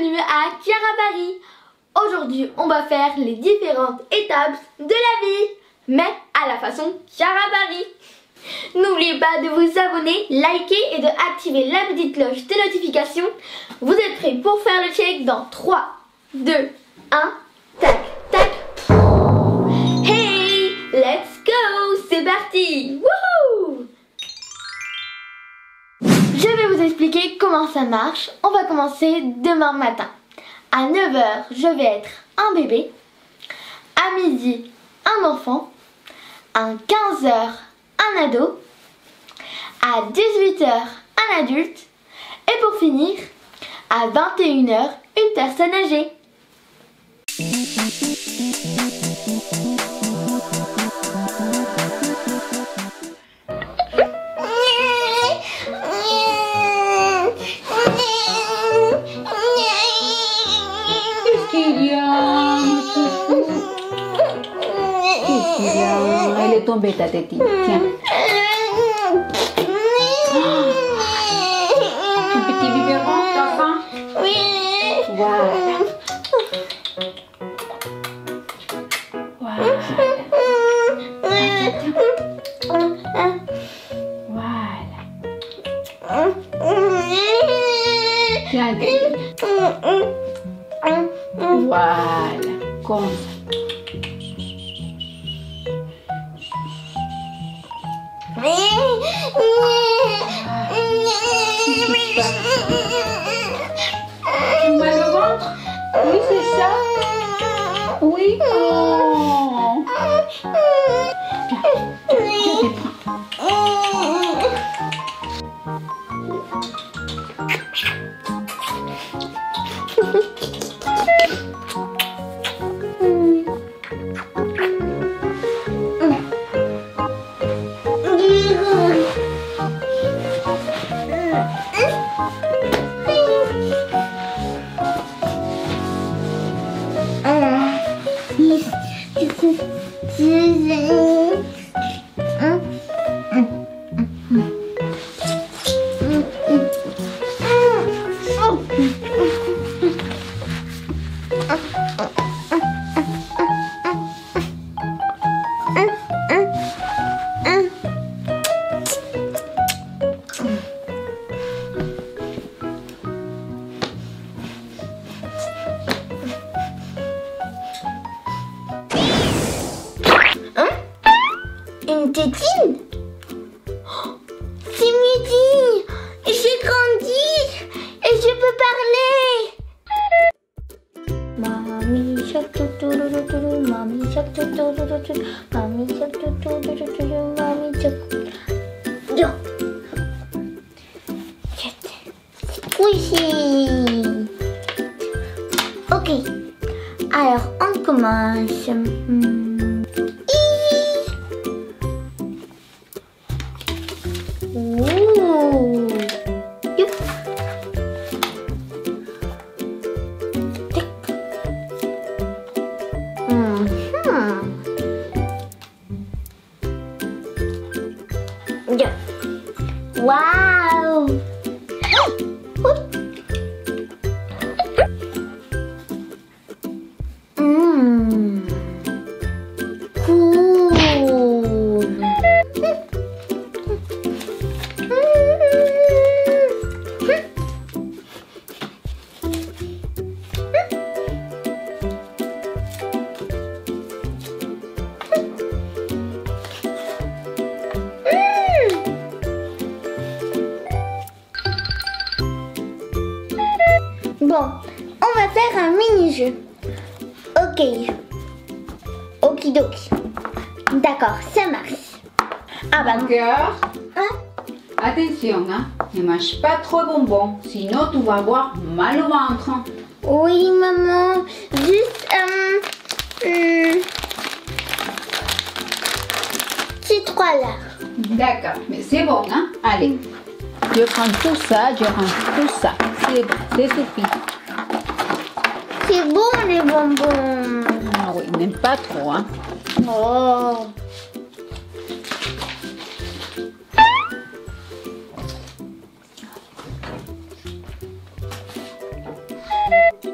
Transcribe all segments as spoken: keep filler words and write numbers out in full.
bienvenue à Chiara Paris. Aujourd'hui, on va faire les différentes étapes de la vie, mais à la façon Chiara Paris. N'oubliez pas de vous abonner, liker et de activer la petite cloche de notification. Vous êtes prêts pour faire le check dans trois, deux, un, tac, tac. Hey, let's go, c'est parti. Wouhou! Je vais vous expliquer comment ça marche. On va commencer demain matin. À neuf heures, je vais être un bébé. À midi, un enfant. À quinze heures, un ado. À dix-huit heures, un adulte. Et pour finir, à vingt et une heures, une personne âgée. Elle est tombée ta tétine. Tiens. Un petit biberon, t'as faim? Oui. Voilà. Voilà. Voilà. Tiens, voilà. Comme ça. Tu mal au ventre? Oui, c'est ça. Oui. Oh. Tiens, je te prends. Une tétine? Oh, c'est midi! J'ai grandi! Et je peux parler! Mamie shark toutourou, mamie shark toutourou, mamie shark toutourou, mamie shark. Yo! Squishy! Ok, alors on commence. Hmm. Ouh. Youp. Mm-hmm. Yeah. Wow. Mm. Cool. Bon, on va faire un mini-jeu. Ok. Okidoki. D'accord, ça marche. Ah bah. Cœur. Hein? Attention, hein. Ne mange pas trop de bonbons, sinon tu vas avoir mal au ventre. Oui, maman. Juste euh, hum, ces trois-là. D'accord, mais c'est bon, hein. Allez. Je prends tout ça, je range tout ça. C'est bon, c'est suffit. C'est bon les bonbons. Ah oui, même pas trop, hein. Oh.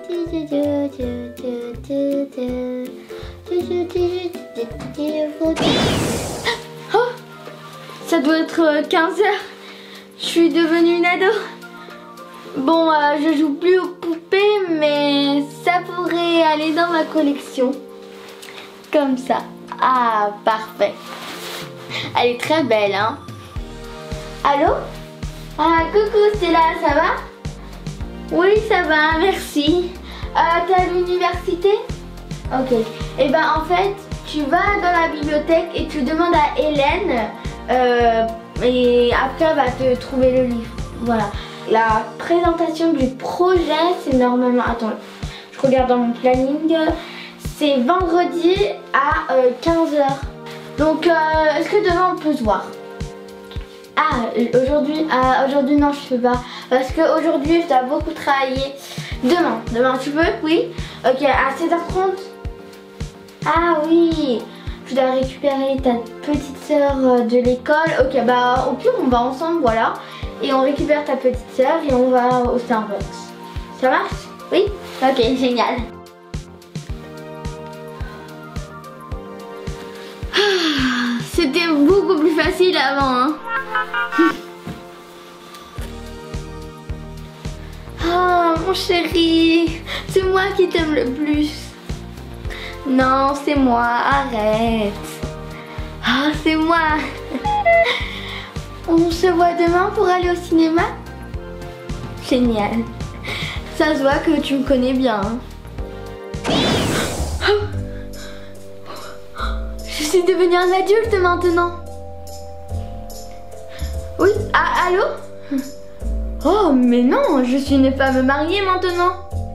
Oh, ça doit être quinze heures. Je suis devenue une ado. Bon, euh, je joue plus aux poupées, mais ça pourrait aller dans ma collection. Comme ça. Ah, parfait. Elle est très belle, hein. Allô? Ah, coucou, c'est là, ça va? Oui, ça va, merci. Euh, t'es à l'université? Ok. Et ben, en fait, tu vas dans la bibliothèque et tu demandes à Hélène. Euh, et après, elle va te trouver le livre. Voilà. La présentation du projet, c'est normalement... Attends, je regarde dans mon planning. C'est vendredi à euh, quinze heures. Donc, euh, est-ce que demain on peut se voir? Ah, aujourd'hui, ah, aujourd'hui non, je peux pas. Parce qu'aujourd'hui, je dois beaucoup travailler. Demain, demain, tu peux? Oui? Ok, à seize heures trente? Ah oui, je dois récupérer ta petite soeur de l'école. Ok, bah au pire, on va ensemble, voilà. Et on récupère ta petite soeur et on va au Starbucks. Ça marche? Oui? Ok, génial. C'était beaucoup plus facile avant, hein. Oh mon chéri, c'est moi qui t'aime le plus. Non, c'est moi, arrête. Ah, oh, c'est moi. On se voit demain pour aller au cinéma? Génial. Ça se voit que tu me connais bien. Je suis devenue un adulte maintenant. Oui, ah, allô? Oh, mais non, je suis une femme mariée maintenant.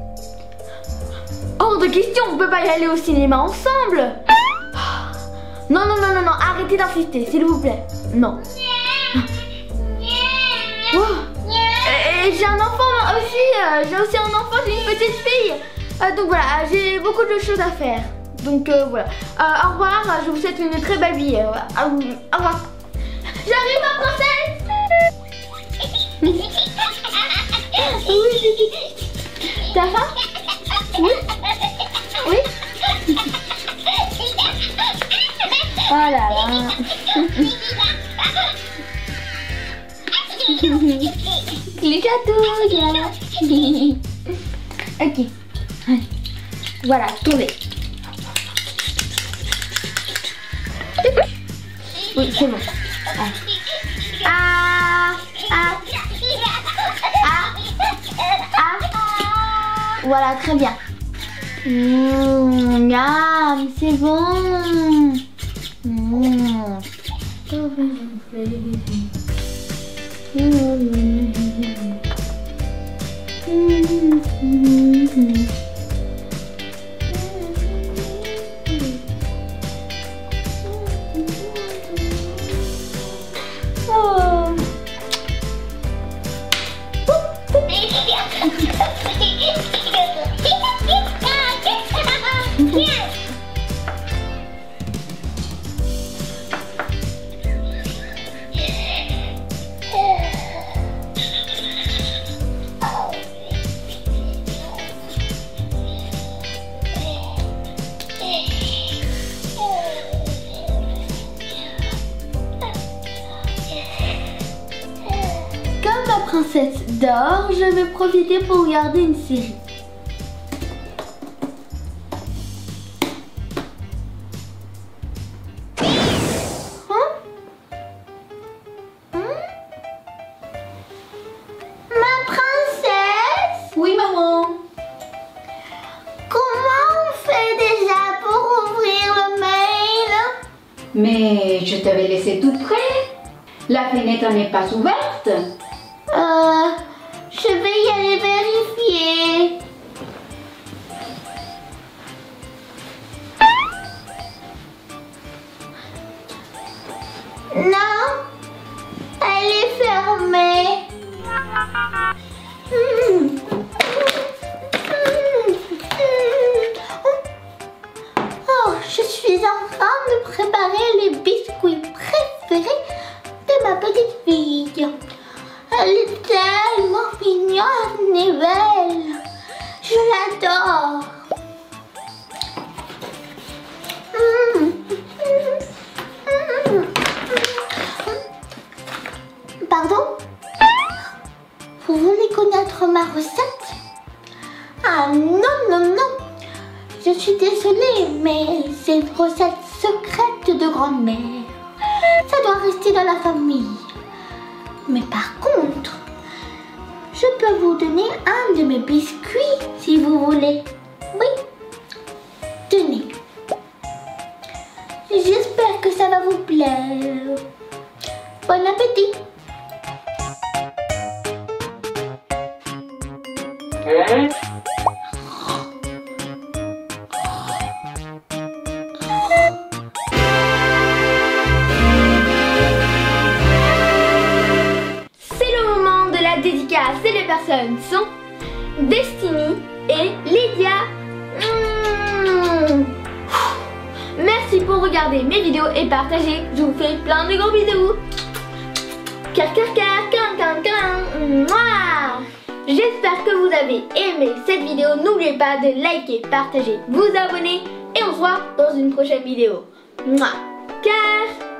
Hors de question, on peut pas y aller au cinéma ensemble. Non, non, non, non, non, arrêtez d'insister, s'il vous plaît. Non. Oh. Et, et j'ai un enfant aussi, euh, j'ai aussi un enfant, j'ai une petite fille. Euh, donc voilà, j'ai beaucoup de choses à faire. Donc euh, voilà. Euh, au revoir, je vous souhaite une très belle vie. Euh, au revoir. J'arrive, ma princesse. Oui. T'as faim? Oui. Oui. Oh là là. Les chatouilles. Ok. Voilà, tournez. Oui, c'est bon. Ah, ah, ah, ah. Voilà, très bien. Mmh, miam, c'est bon. Mmh. Princesse dort, je vais profiter pour regarder une série. Hein? Hein? Ma princesse? Oui, maman. Comment on fait déjà pour ouvrir le mail? Mais je t'avais laissé tout près. La fenêtre n'est pas ouverte. Euh, je vais y aller vérifier. Non, elle est fermée. Oh, je suis en train de préparer les biscuits préférés de ma petite fille. l'adore. Mmh. Mmh. Pardon? Vous voulez connaître ma recette? Ah non, non, non. Je suis désolée, mais c'est une recette secrète de grand-mère. Ça doit rester dans la famille. Mais par contre, je peux vous donner un de mes biscuits si vous voulez. Oui, tenez. J'espère que ça va vous plaire. Bon appétit. Dédicace et les personnes sont Destiny et Lydia. Mmh. Merci pour regarder mes vidéos et partager. Je vous fais plein de gros bisous. Car car car car car car. J'espère que vous avez aimé cette vidéo. N'oubliez pas de liker, partager, vous abonner et on se voit dans une prochaine vidéo. Car